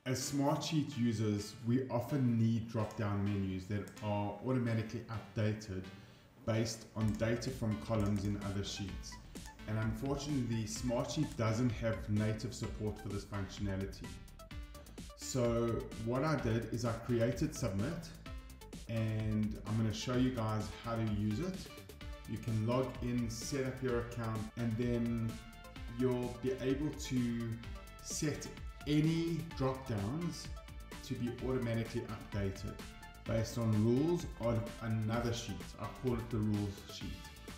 As Smartsheet users, we often need drop-down menus that are automatically updated based on data from columns in other sheets. And unfortunately, Smartsheet doesn't have native support for this functionality. So what I did is I created Submit, and I'm going to show you guys how to use it. You can log in, set up your account, and then you'll be able to set any drop downs to be automatically updated based on rules on another sheet. I call it the rules sheet.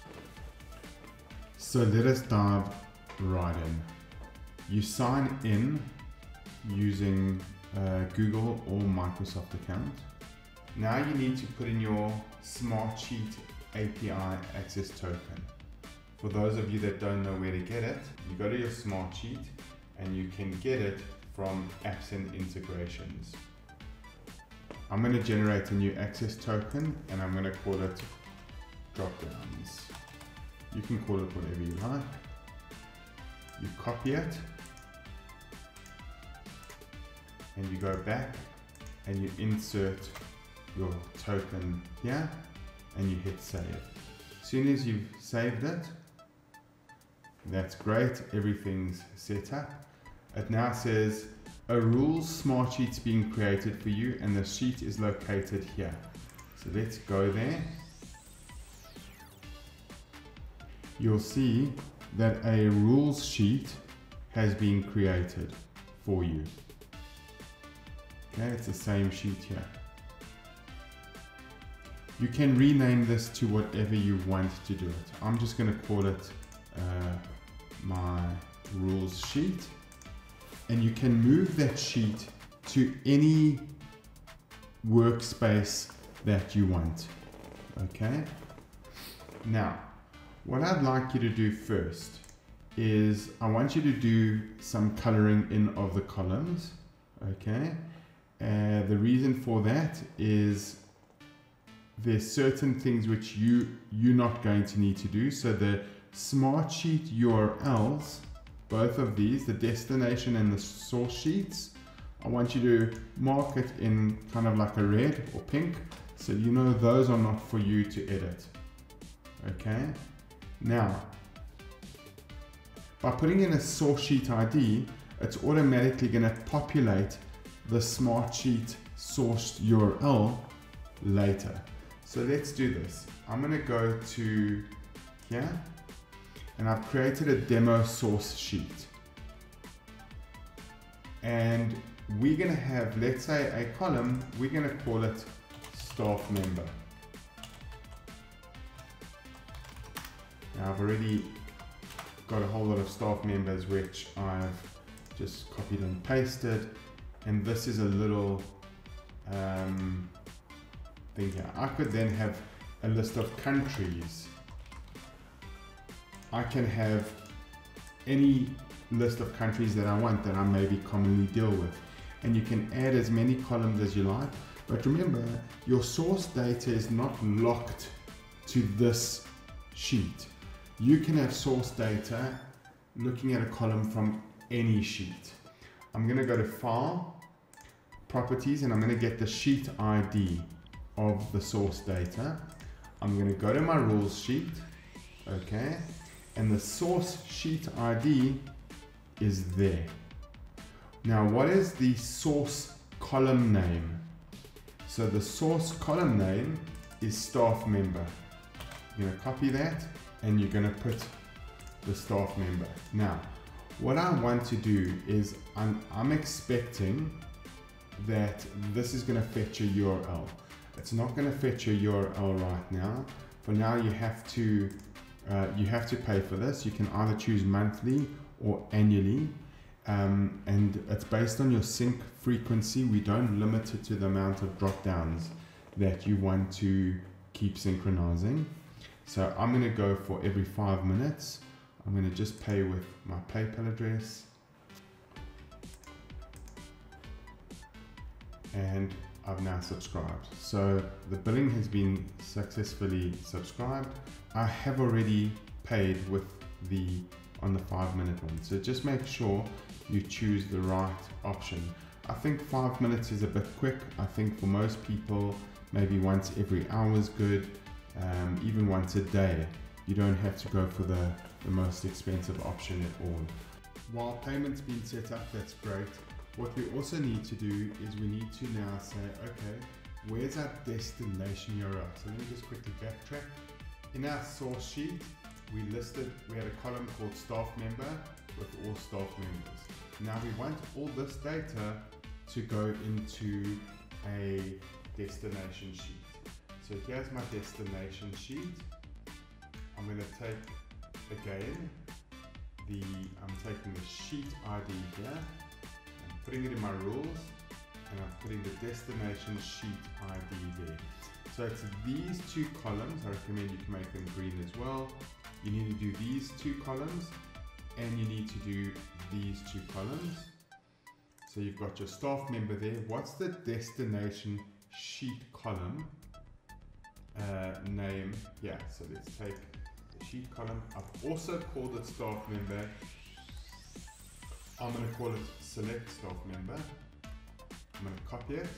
So let us dive right in. You sign in using Google or Microsoft account. Now you need to put in your Smartsheet API access token. For those of you that don't know where to get it, you go to your Smartsheet and you can get it from apps and integrations. I'm going to generate a new access token and I'm going to call it Dropdowns. You can call it whatever you like. You copy it and you go back and you insert your token here and you hit save. As soon as you've saved it, that's great, everything's set up. It now says a rules Smartsheet's being created for you and the sheet is located here. So let's go there. You'll see that a rules sheet has been created for you. Okay, it's the same sheet here. You can rename this to whatever you want to do it. I'm just going to call it my rules sheet. And you can move that sheet to any workspace that you want. Okay? Now, what I'd like you to do first is I want you to do some coloring in of the columns. Okay? The reason for that is there's certain things which you're not going to need to do. So the Smartsheet URLs, both of these, the destination and the source sheets, I want you to mark it in kind of like a red or pink, so you know those are not for you to edit. Okay? Now, by putting in a source sheet ID, it's automatically going to populate the Smartsheet source URL later. So let's do this. I'm going to go to here and I've created a demo source sheet. And we're going to have, let's say, a column, we're going to call it staff member. Now I've already got a whole lot of staff members which I've just copied and pasted, and this is a little thing here. I could then have a list of countries. I can have any list of countries that I want that I maybe commonly deal with, and you can add as many columns as you like, but remember your source data is not locked to this sheet. You can have source data looking at a column from any sheet. I'm going to go to File, Properties, and I'm going to get the sheet ID of the source data. I'm going to go to my rules sheet, okay, and the source sheet ID is there. Now, what is the source column name? So the source column name is staff member. You're going to copy that and you're going to put the staff member. Now, what I want to do is I'm expecting that this is going to fetch a URL. It's not going to fetch a URL right now. For now, you have to pay for this. You can either choose monthly or annually, and it's based on your sync frequency. We don't limit it to the amount of drop downs that you want to keep synchronizing. So I'm going to go for every 5 minutes. I'm going to just pay with my PayPal address, and I've now subscribed. So the billing has been successfully subscribed. I have already paid with on the 5 minute one. So just make sure you choose the right option. I think 5 minutes is a bit quick. I think for most people, maybe once every hour is good, even once a day. You don't have to go for the most expensive option at all. While payment's been set up, that's great. What we also need to do is we need to now say, okay, where's our destination URL? So let me just quickly backtrack. In our source sheet, we had a column called staff member with all staff members. Now we want all this data to go into a destination sheet. So here's my destination sheet. I'm going to take, again, I'm taking the sheet ID here, I'm putting it in my rules, and I'm putting the destination sheet ID there. So it's these two columns. I recommend you can make them green as well. You need to do these two columns, and you need to do these two columns. So you've got your staff member there. What's the destination sheet column name? Yeah, so let's take the sheet column. I've also called it staff member. I'm going to call it select staff member. I'm going to copy it.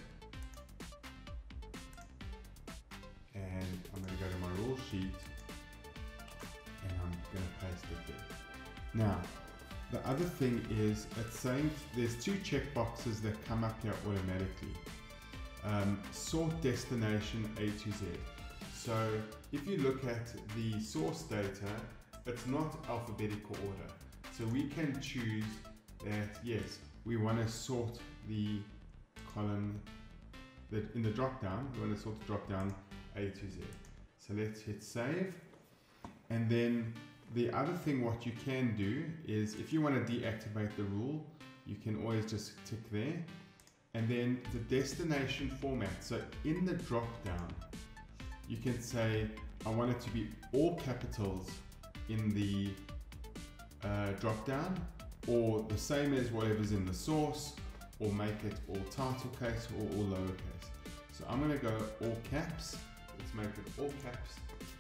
And I'm going to go to my rule sheet. And I'm going to paste it there. Now, the other thing is it's saying there's two checkboxes that come up here automatically. Sort destination A to Z. So if you look at the source data, it's not alphabetical order. So we can choose that, yes, we want to sort the column that in the drop down, we want to sort the drop down A to Z. So let's hit save. And then the other thing what you can do is if you want to deactivate the rule, you can always just tick there. And then the destination format. So in the drop down, you can say, I want it to be all capitals in the drop down, or the same as whatever's in the source, or make it all title case or all lowercase. So I'm going to go all caps. Let's make it all caps.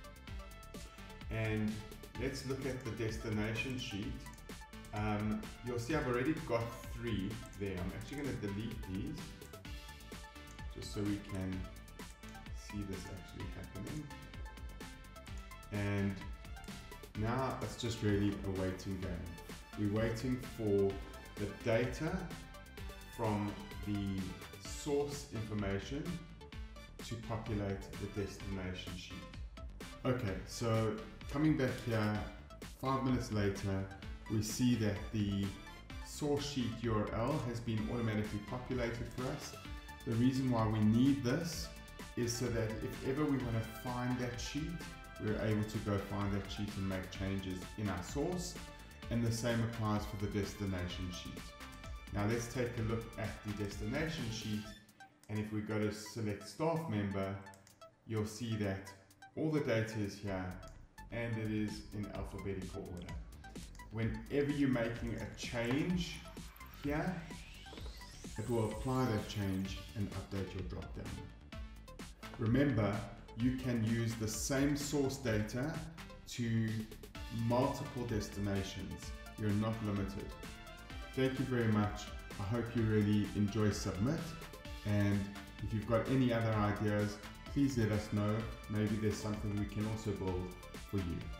And let's look at the destination sheet. You'll see I've already got 3 there. I'm actually going to delete these just so we can see this actually happening. And now it's just really a waiting game. We're waiting for the data from the source information to populate the destination sheet. Okay, so coming back here, 5 minutes later, we see that the source sheet URL has been automatically populated for us. The reason why we need this is so that if ever we want to find that sheet, we're able to go find that sheet and make changes in our source. And the same applies for the destination sheet. Now let's take a look at the destination sheet. And if we go to select staff member, you'll see that all the data is here and it is in alphabetical order. Whenever you're making a change here, it will apply that change and update your dropdown. Remember, you can use the same source data to multiple destinations. You're not limited. Thank you very much. I hope you really enjoy Submit. And if you've got any other ideas, please let us know. Maybe there's something we can also build for you.